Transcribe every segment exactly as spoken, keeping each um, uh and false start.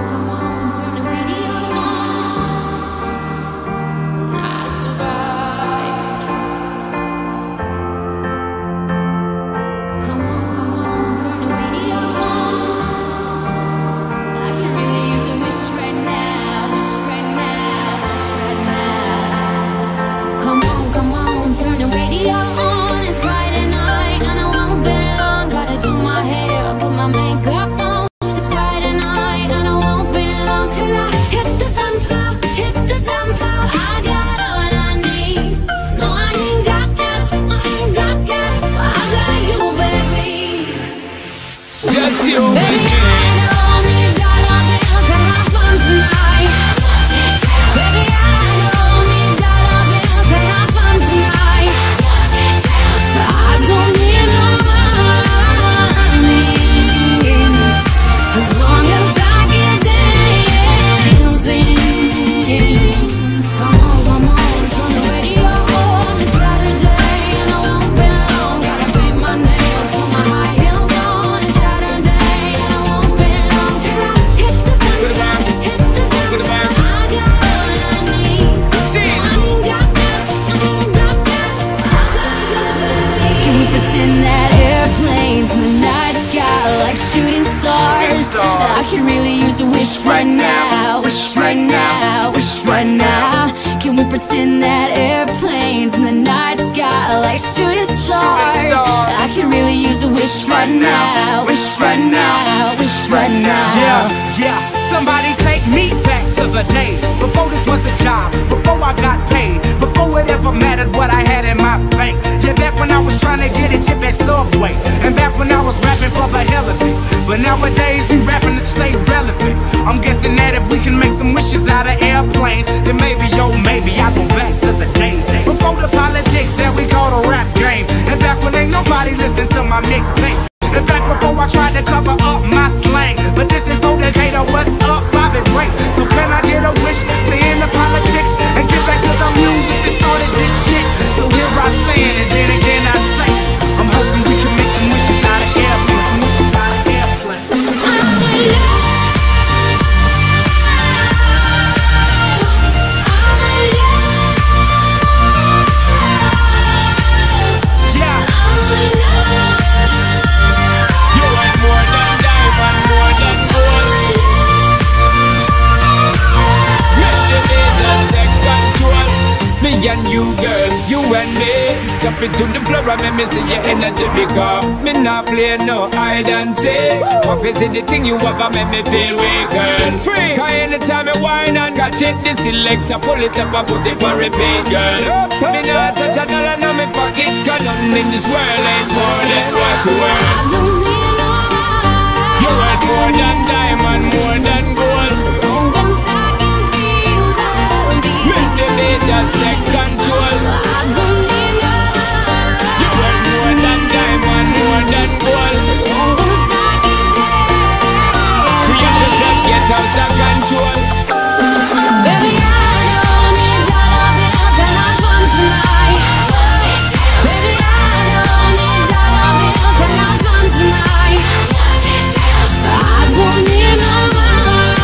I could really use a wish right now, wish right now, wish right now. Can we pretend that airplanes in the night sky are like shooting stars? I could really use a wish right now, wish right now, wish right now. Yeah, yeah, somebody take me back to the days before this was a job, before I got paid, before it ever mattered what I had in my bank. Yeah, back when I was trying to get a tip at Subway, and back when I was rapping for the hell of it. But nowadays we rapping to stay relevant. I'm guessing that if we can make some wishes out of airplanes, then maybe, yo, maybe I'll go back to the days before the politics that we call the rap game, and back when ain't nobody listen to my mixtape, and back before I tried to cover up my slang. But this is no Decatur, what's up, Bobby Ray? So can I get a wish to end the politics and get back to the music that started this shit? So here I stand, and then again I say, I'm hoping we can make some wishes out of airplanes, wishes out of airplanes. Me and you, girl, you and me, jump into the floor and make me see your energy because me not play no hide and seek. What is it the thing you have and make me feel weak, girl? Free, cause anytime I whine and catch it, the selector pull it up and put it on repeat, girl. Me not touch a dollar in my pocket, cause nothing in this world ain't more than what you worth. I don't need no money. You worth more than diamond, more than gold. As long as I can feel that beat, make the beat just take control. I don't need no money. You worth more than diamond, more than gold. As long as I can dance, we have to just get out of control. baby, I don't need dollar bills to have fun tonight. Baby, I don't need dollar bills to have fun tonight. I don't need no money.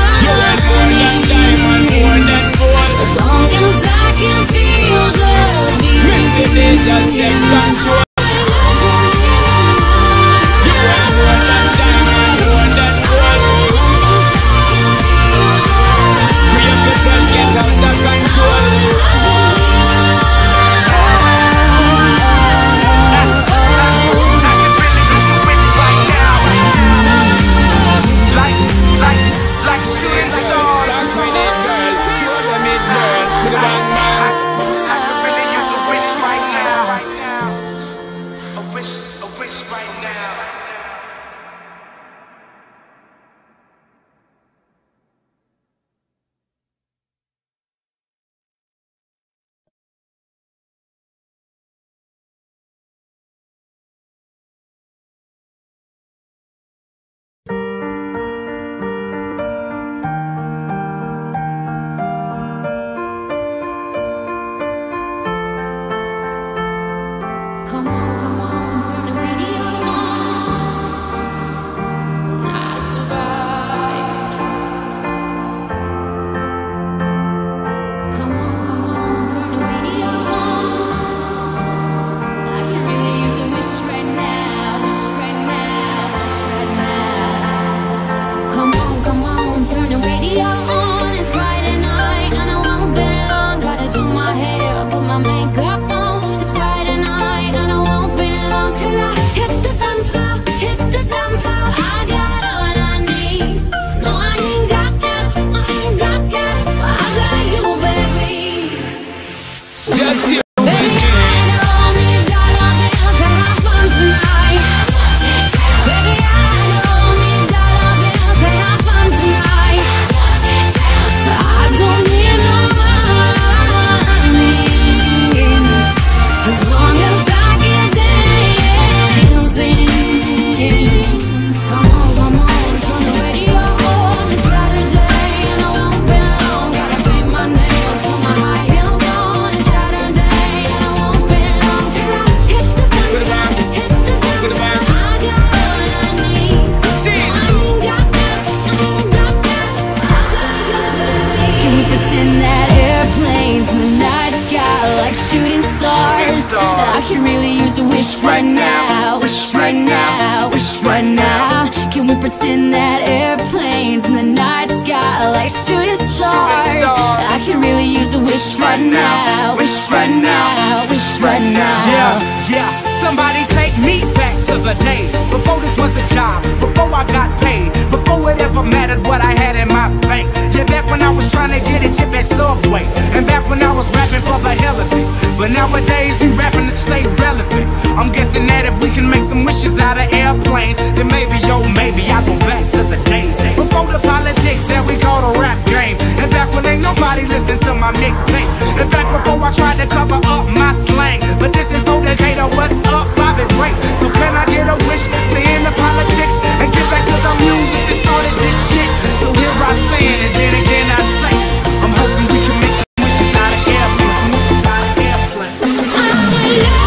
pretend that airplanes in the night sky like shooting stars? I could really use a wish right now, wish right now, wish right now. Yeah, yeah, somebody take me back to the days before this was a job, before I got paid, before it ever mattered what I had in my bank. Yeah, back when I was trying to get a tip at Subway, and back when I was rapping for the hell of it. But nowadays we rapping to stay relevant. I'm guessing that if we can make some wishes out of airplanes, then maybe, yo, maybe I'll go back to the days before the politics that we call the rap game, and back when ain't nobody listened to my mixtape, and back before I tried to cover up my slang. But this is no Decatur, what's up, Bobby Ray? So can I get a wish to end the politics and get back to the music that started this shit? So here I stand, and then again I say, I'm hoping we can make some wishes out of airplanes, some wishes out of airplanes.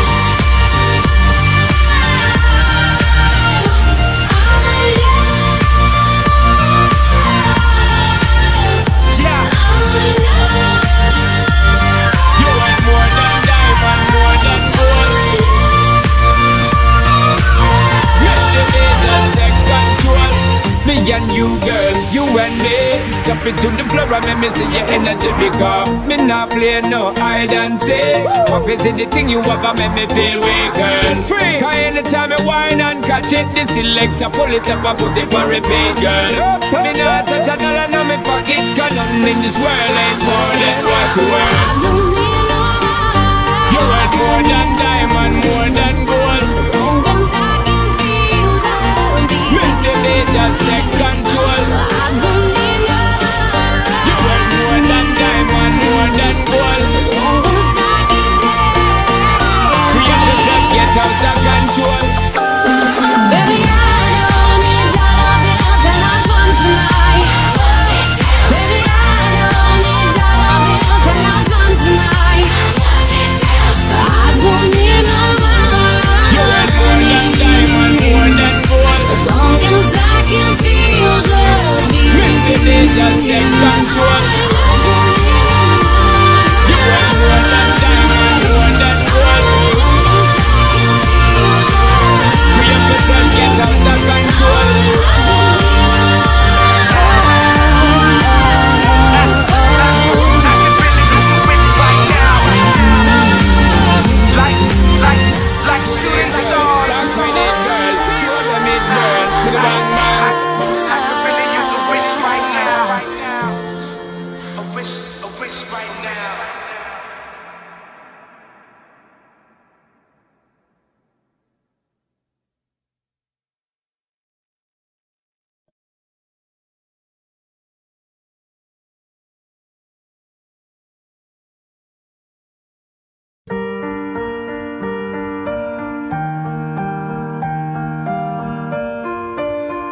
Me and you, girl, you and me, jump into the floor and make me see your energy, because me not play no hide and seek. What is it the thing you ever make me feel weak, girl? Free, cause anytime I whine and catch it, the selector pull it up and put it on repeat, girl. Me not touch a dollar, no me pocket, cause nothing in this world ain't more than what you worth. You worth more than diamond, more than gold. Make the beat just take control. You worth more than diamond, more than gold. We have to just get out of control. Baby, I don't need dollar bills to have fun tonight. Baby, I don't need dollar bills to have fun tonight. I don't need no money. You worth more than diamond, more than gold. As long as I can feel the beat. Make the beat just take control. You worth more than diamond, more than gold. We have to just get out of control.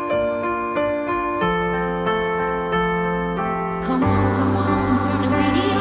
Come on, come on, turn the radio